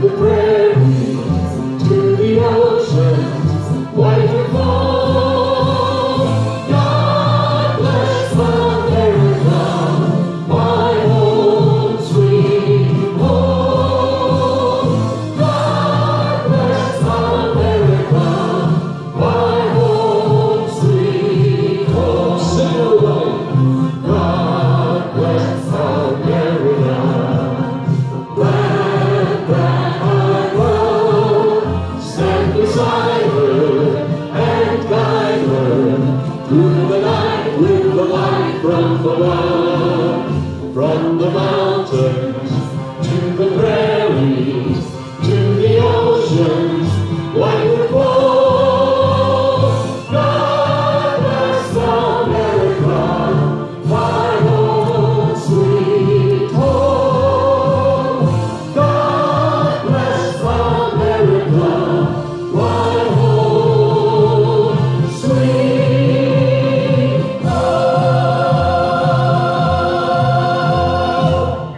the prairies, to the oceans, white and fall. God bless America, my home sweet home. God bless America, my home sweet home. Sing it away. God bless America, land that I love. Stand beside her and guide her through the night with the light from above. From the mountains to the prairies, to the oceans, white and gold. God bless America, my home sweet home. God bless America, my home sweet home.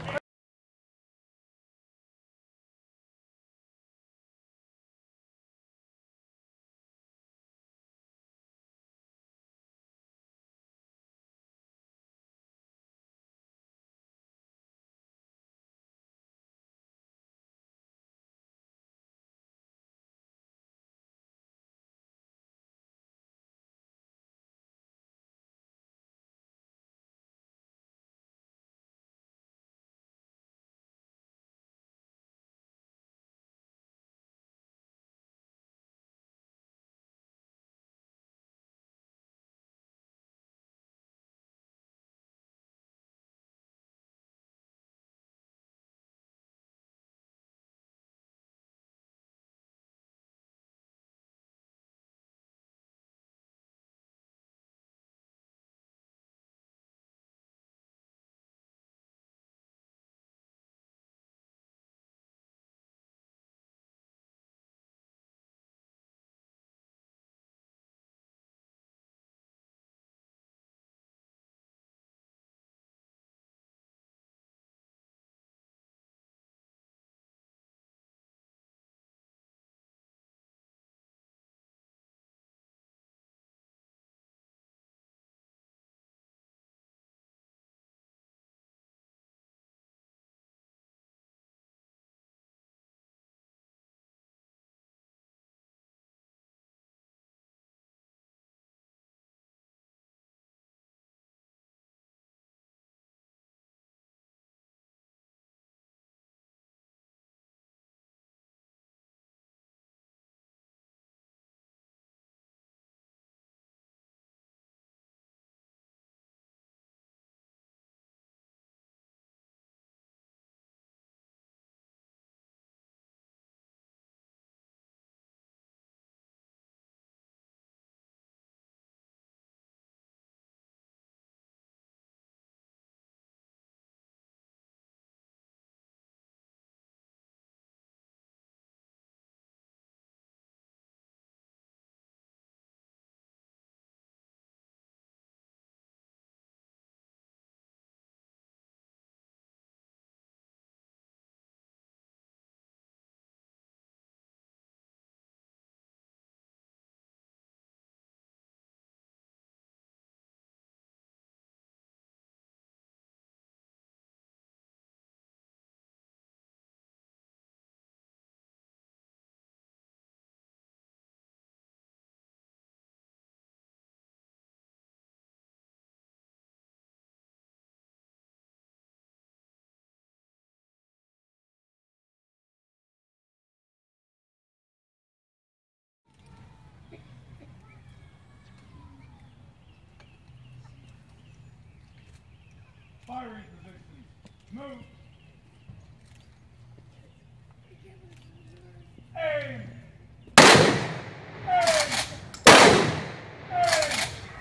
Firing positions. Move. Aim. Aim. Aim.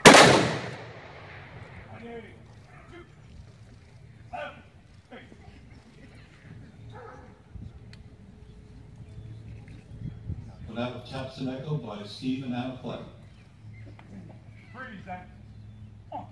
180. Shoot. Left. Face. Put out of Chapson Echo by Steve and Anna Fleck. Freeze that. On.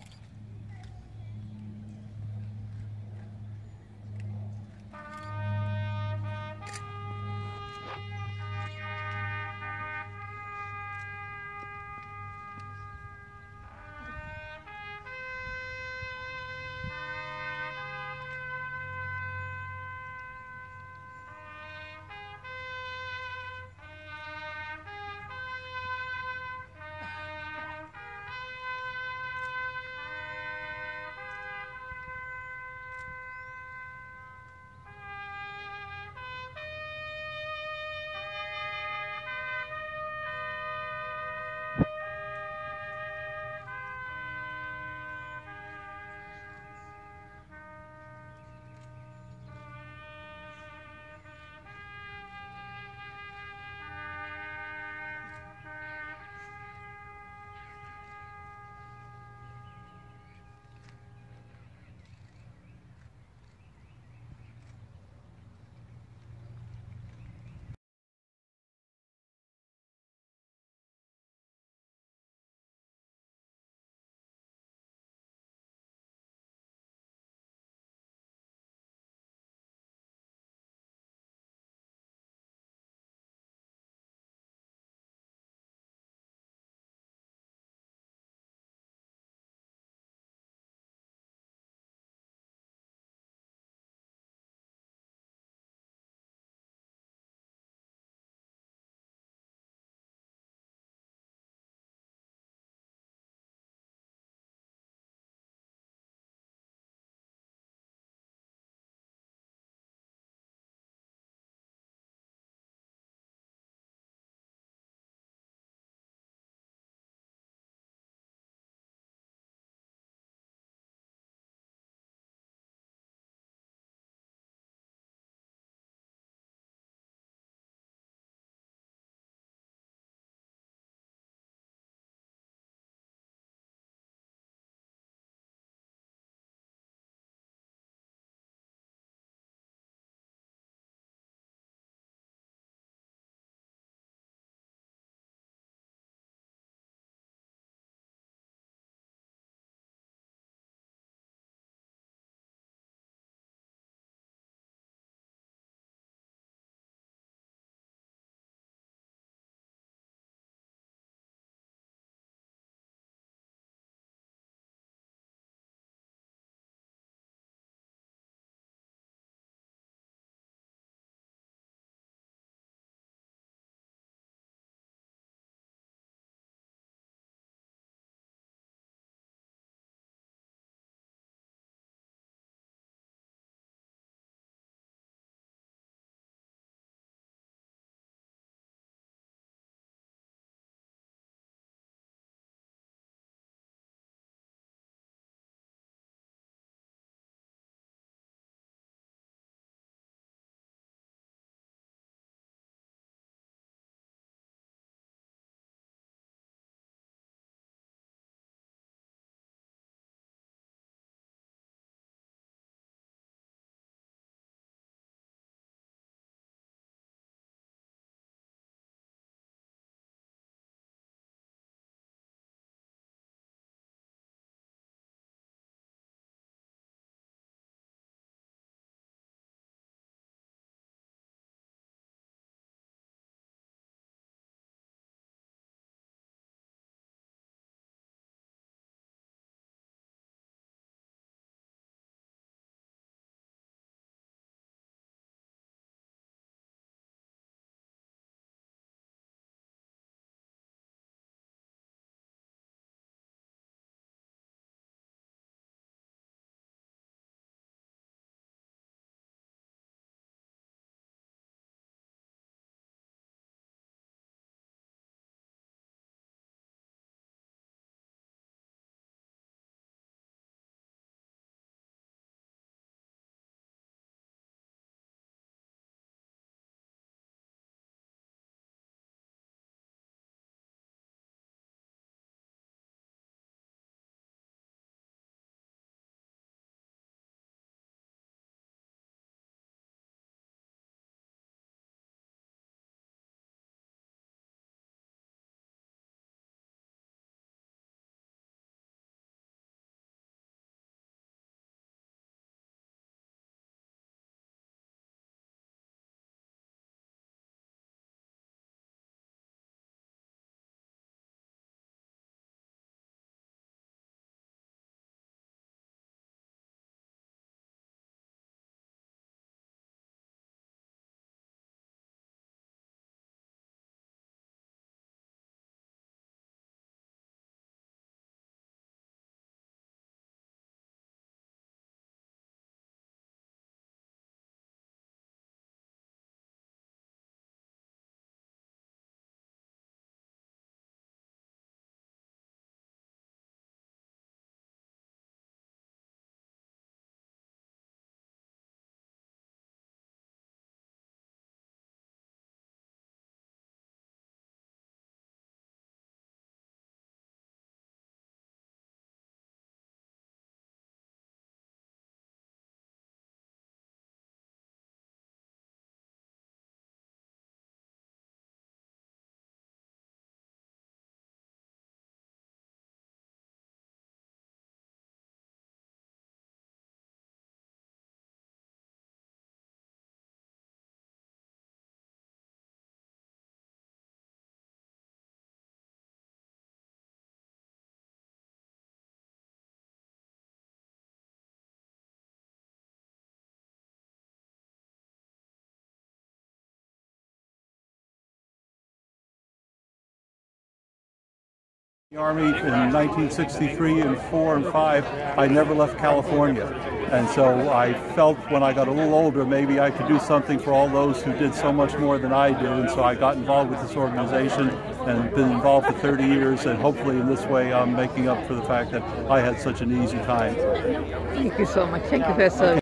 The Army in 1963 and 4 and 5, I never left California. And so I felt when I got a little older, maybe I could do something for all those who did so much more than I did. And so I got involved with this organization and been involved for 30 years. And hopefully in this way, I'm making up for the fact that I had such an easy time. Thank you so much. Thank you, Professor.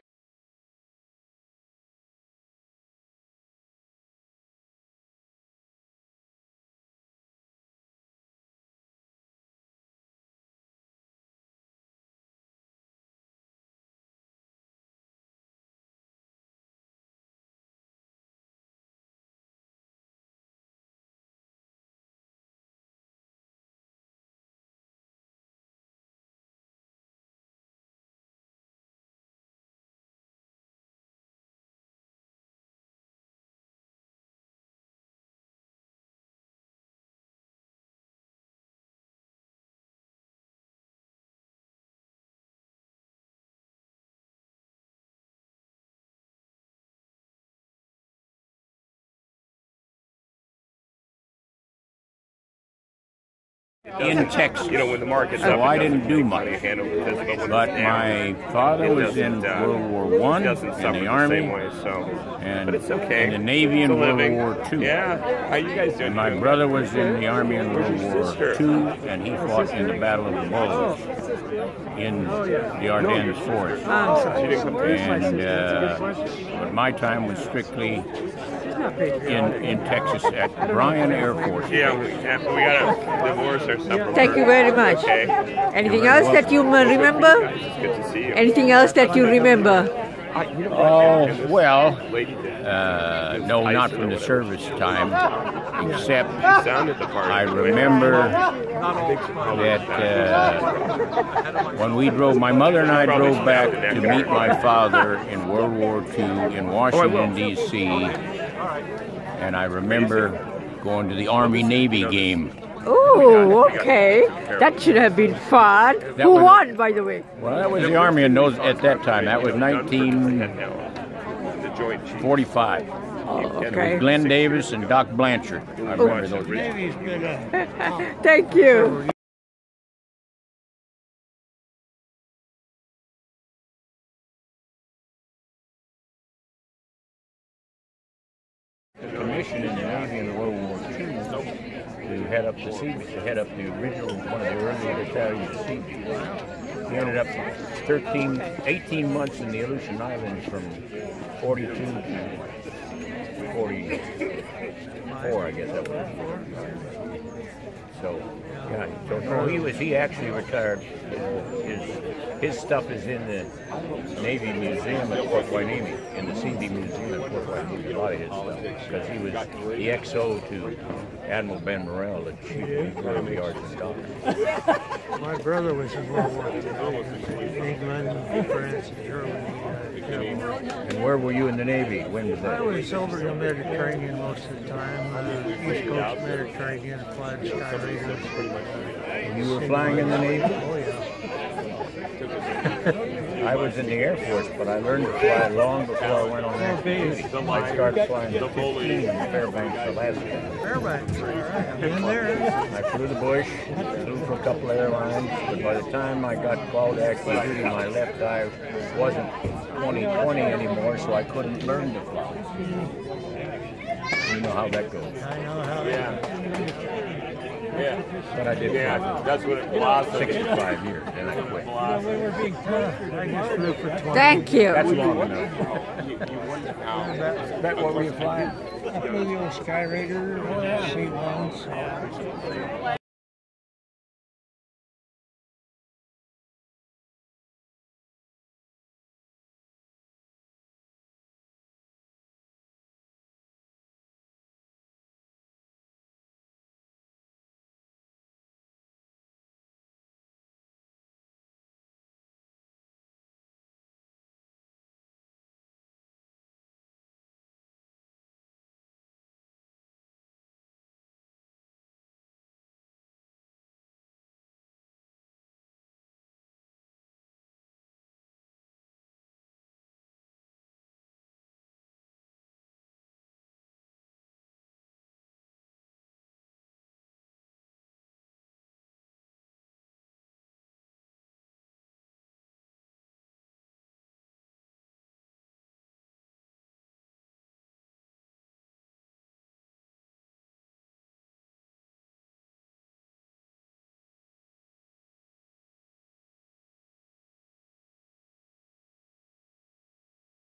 In Texas. You know, when the market's so up, I didn't do much. But my father was in World War I in the Army, and but it's okay. in the Navy in World War II. Yeah, how you guys doing? And my brother was in the Army in World War II, and he fought in the Battle of the Bulge in the Ardennes Forest. And but my time was strictly in Texas at Bryan Air Force. Yeah, we got to divorce ourselves. Thank you very much. Okay. Anything else that you remember? It's good to see you. Anything else that you remember? Oh, well, no, not from the service time, except I remember that when we drove, my mother and I drove back to meet my father in World War II in Washington, D.C., and I remember going to the Army-Navy game. Oh, okay. That should have been fun. Who won, by the way? Well, that was the Army in those at that time. That was 1945. Oh, It okay. was Glenn Davis and Doc Blanchard. I remember those days. Thank you. Commissioned in the Navy in World War II to head up the sea, to head up the original, one of the early Italian sea. He ended up 18 months in the Aleutian Islands from 42 to 44, I guess that was. So, yeah, so no, he actually retired. His stuff is in the Navy Museum at Fort Hueneme, in the teaV Museum at Fort Hueneme, a lot of his stuff, because he was the XO to Admiral Ben Morrell at Chief of Yards and Docks. My brother was in World War II, England, France, Germany. And where were you in the Navy? When was that? I was over the Mediterranean most of the time, East Coast Mediterranean, flying Sky Raiders. You were flying in the Navy? Oh, yeah. I was in the Air Force, but I learned to fly long before I went on active duty. I started flying at 15 in Fairbanks, Alaska. Fairbanks, all right. I've been there. I flew the bush, flew for a couple of airlines, but by the time I got called to active duty, my left eye wasn't 20/20 anymore, so I couldn't learn to fly. You know how that goes. I know how that Yeah. But I did That's what it was. 65 years, and I quit. we were being tough. I just flew for 20. Thank you. That's long enough. That what were you flying? I flew the old Sky Raider, C-1s.